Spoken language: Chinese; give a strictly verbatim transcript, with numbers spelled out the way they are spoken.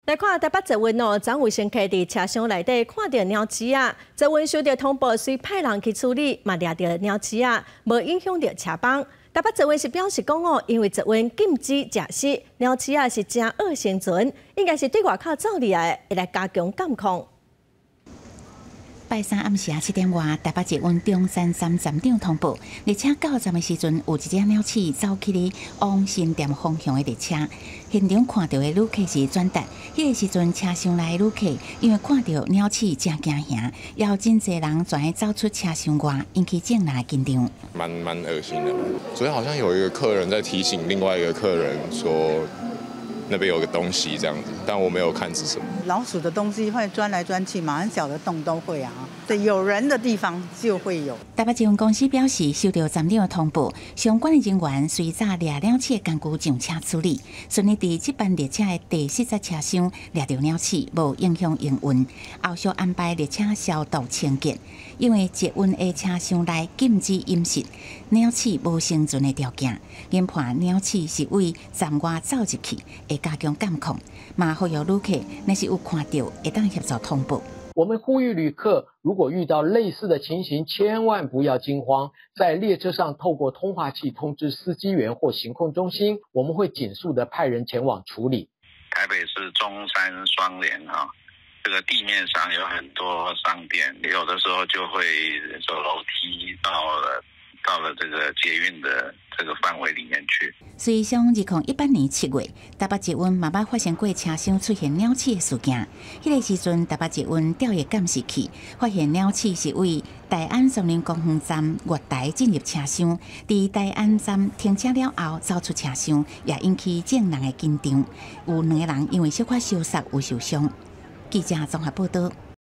来看台北捷运哦，张卫生客伫车厢内底看到鸟鼠啊，捷运收到通报，随派人去处理，嘛抓到鸟鼠啊，无影响到车帮。台北捷运是表示讲哦，因为捷运禁止食食，鸟鼠啊是真恶生存，应该是对外口走入来，会来加强监控。 拜三暗时七点外，台北捷运中山站站长通报，列车到站的时阵，有一只鸟鼠走去哩往新店方向的列车。现场看到的旅客是转达，迄个时阵车厢内的旅客因为看到鸟鼠真惊吓，要真侪人全走出车厢外，引起众人紧张。 蛮蛮恶心的。昨天好像有一个客人在提醒另外一个客人说。 那边有个东西这样子，但我没有看是什么。 老鼠的东西会钻来钻去嘛，很小的洞都会啊。对，有人的地方就会有。 台北捷运公司表示，收到站长的通报，相关的人员随早掠鸟鼠的工具上车处理，顺利伫这班列车的第四节车厢掠到鸟鼠，无影响营运。后续安排列车消毒清洁，因为捷运的车厢内禁止饮食，鸟鼠无生存的条件。研判鸟鼠是为站外走入去。 加强监控，嘛呼吁旅客，若是有看到，会当协助通报。 我们呼吁旅客，如果遇到类似的情形，千万不要惊慌，在列车上透过通话器通知司机员或行控中心，我们会紧速的派人前往处理。 台北市中山双连啊，这个地面上有很多商店，有的时候就会走楼梯到了。 到了这个捷运的这个范围里面去。 随上二零一八年七月，台北捷运嘛捌发现过车厢出现鸟鼠的事件。迄、那个时阵，台北捷运调阅监视器发现鸟鼠是为大安松林公园站月台进入车厢，伫大安站停车了后走出车厢，也引起众人的紧张。有两个人因为小可烧杀有受伤。记者综合报道。